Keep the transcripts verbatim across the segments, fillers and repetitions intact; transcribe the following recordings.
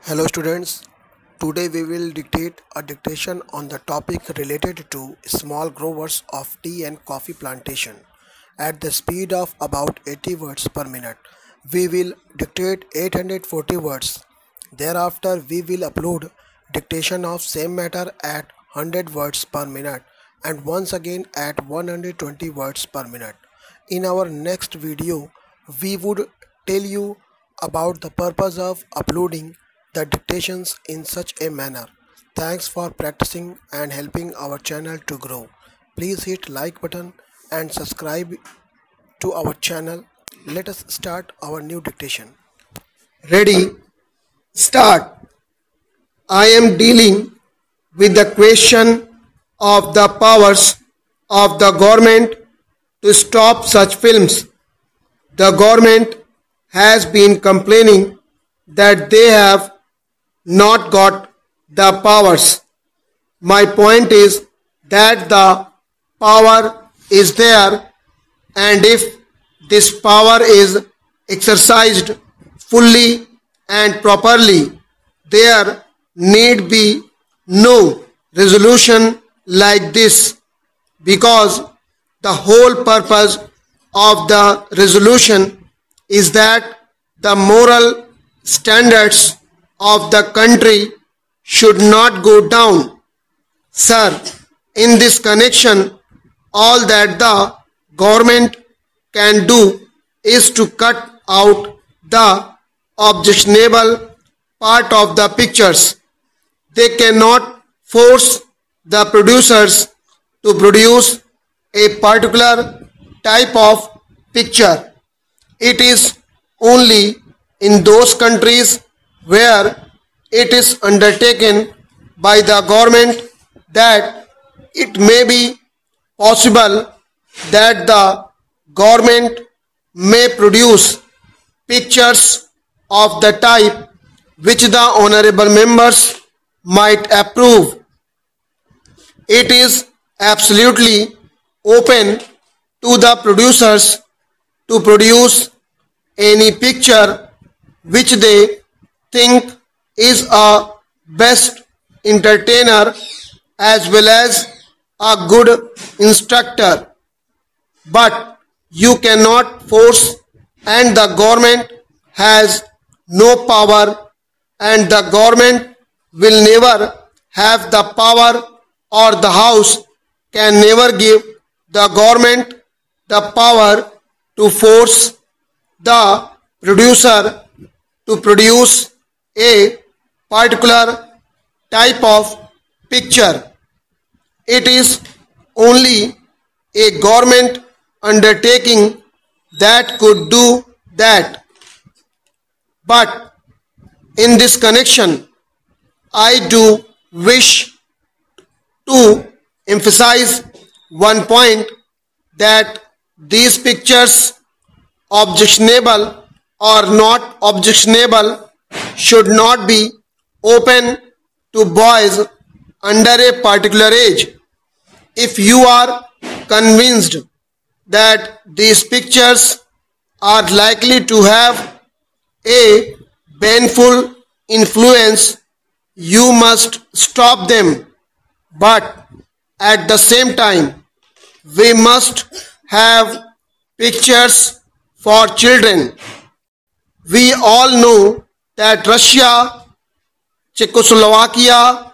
Hello students, today we will dictate a dictation on the topic related to small growers of tea and coffee plantation at the speed of about eighty words per minute. We will dictate eight hundred forty words. Thereafter we will upload dictation of same matter at one hundred words per minute and once again at one hundred twenty words per minute. In our next video, we would tell you about the purpose of uploading the dictations in such a manner. Thanks for practicing and helping our channel to grow. Please hit like button and subscribe to our channel. Let us start our new dictation. Ready, start. I am dealing with the question of the powers of the government to stop such films. The government has been complaining that they have not got the powers. My point is that the power is there, and if this power is exercised fully and properly, there need be no resolution like this, because the whole purpose of the resolution is that the moral standards of the country should not go down. Sir, in this connection, all that the government can do is to cut out the objectionable part of the pictures. They cannot force the producers to produce a particular type of picture. It is only in those countries where it is undertaken by the government that it may be possible that the government may produce pictures of the type which the honorable members might approve. It is absolutely open to the producers to produce any picture which they think is a best entertainer as well as a good instructor. But you cannot force, and the government has no power, and the government will never have the power, or the house can never give the government the power to force the producer to produce a particular type of picture. It is only a government undertaking that could do that. But in this connection, I do wish to emphasize one point, that these pictures, objectionable or not objectionable, should not be open to boys under a particular age. If you are convinced that these pictures are likely to have a baneful influence, you must stop them. But at the same time, we must have pictures for children. We all know that Russia, Czechoslovakia,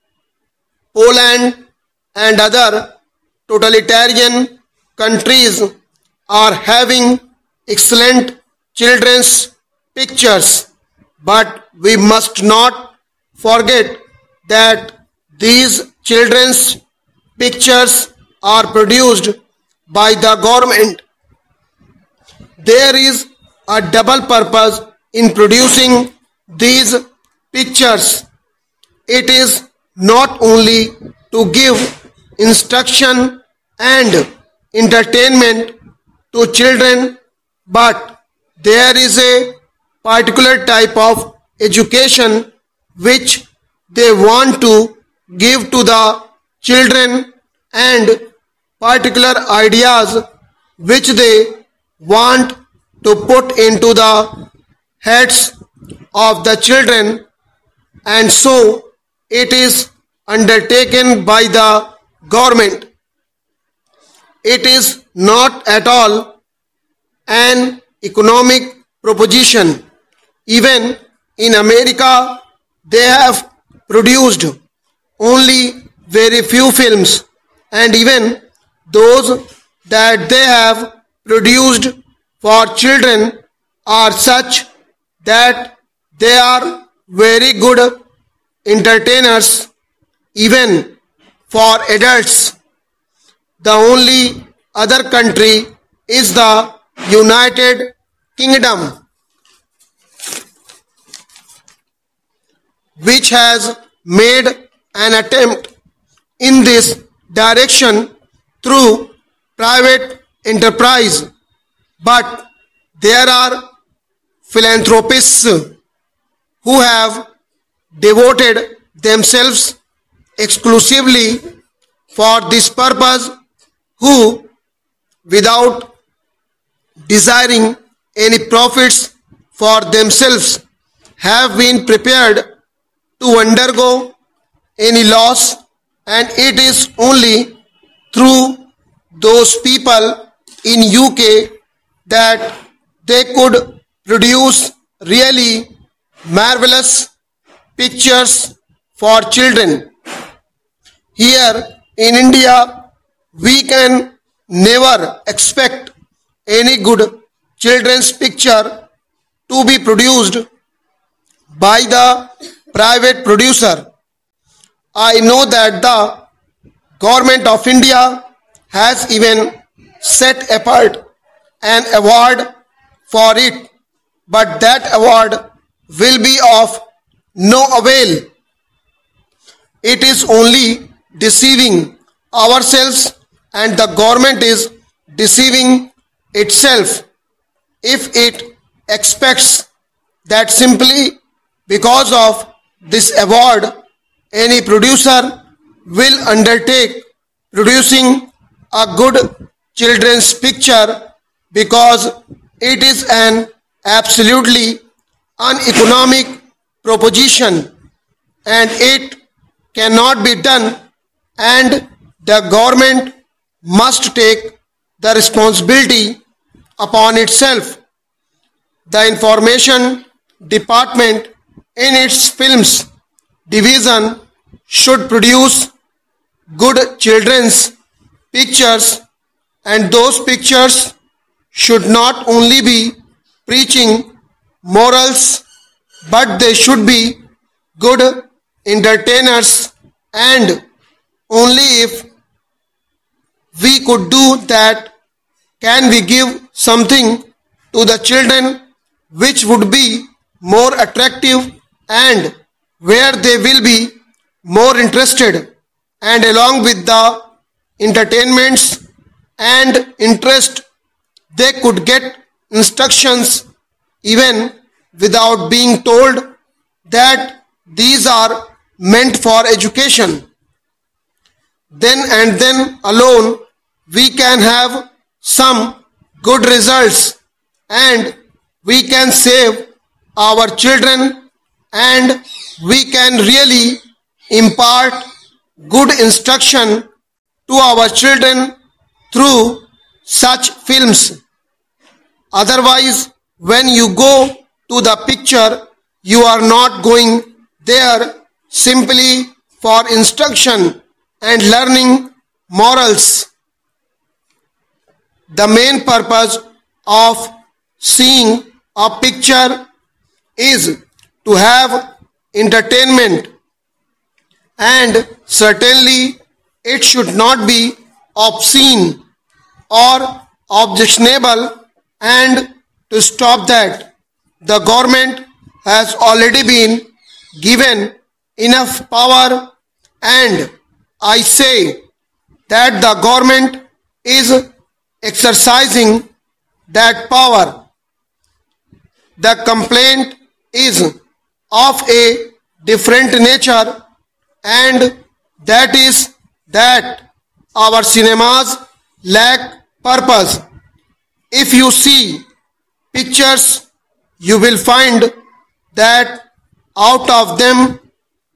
Poland and other totalitarian countries are having excellent children's pictures. But we must not forget that these children's pictures are produced by the government. There is a double purpose in producing these pictures. It is not only to give instruction and entertainment to children, but there is a particular type of education which they want to give to the children, and particular ideas which they want to put into the heads of the children and so it is undertaken by the government. It is not at all an economic proposition. Even in America, they have produced only very few films, and even those that they have produced for children are such that they are very good entertainers even for adults. The only other country is the United Kingdom, which has made an attempt in this direction through private enterprise. But there are philanthropists who have devoted themselves exclusively for this purpose, who, without desiring any profits for themselves, have been prepared to undergo any loss, and it is only through those people in U K that they could produce really marvelous pictures for children. Here in India, we can never expect any good children's picture to be produced by the private producer. I know that the government of India has even set apart an award for it, but that award will be of no avail. It is only deceiving ourselves, and the government is deceiving itself if it expects that simply because of this award any producer will undertake producing a good children's picture, because it is an absolutely uneconomic proposition and it cannot be done, and the government must take the responsibility upon itself. The information department in its films division should produce good children's pictures, and those pictures should not only be preaching morals, but they should be good entertainers, and only if we could do that can we give something to the children which would be more attractive and where they will be more interested, and along with the entertainments and interest they could get instructions even without being told that these are meant for education. Then and then alone we can have some good results, and we can save our children, and we can really impart good instruction to our children through such films. Otherwise, when you go to the picture, you are not going there simply for instruction and learning morals. The main purpose of seeing a picture is to have entertainment, and certainly it should not be obscene or objectionable, and to stop that the government has already been given enough power, and I say that the government is exercising that power. The complaint is of a different nature, and that is that our cinemas lack purpose. If you see pictures, you will find that out of them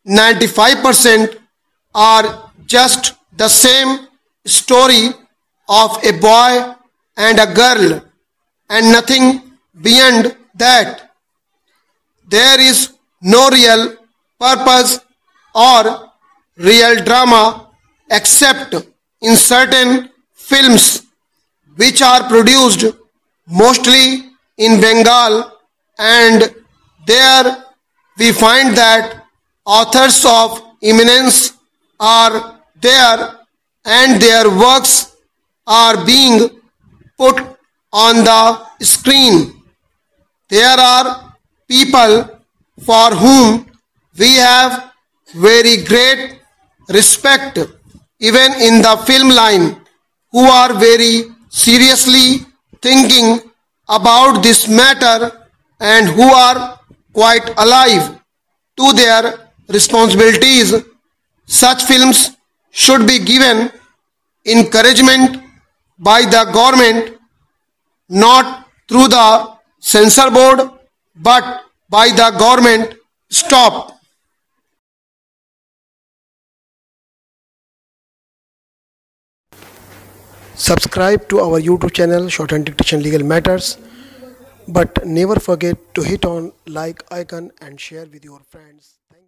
ninety-five percent are just the same story of a boy and a girl and nothing beyond that. There is no real purpose or real drama except in certain films which are produced mostly in Bengal, and there we find that authors of eminence are there and their works are being put on the screen. There are people for whom we have very great respect even in the film line, who are very seriously thinking about this matter and who are quite alive to their responsibilities. Such films should be given encouragement by the government, not through the censor board but by the government. Stop. Subscribe to our YouTube channel Shorthand Dictation Legal Matters, but never forget to hit on like icon and share with your friends. Thank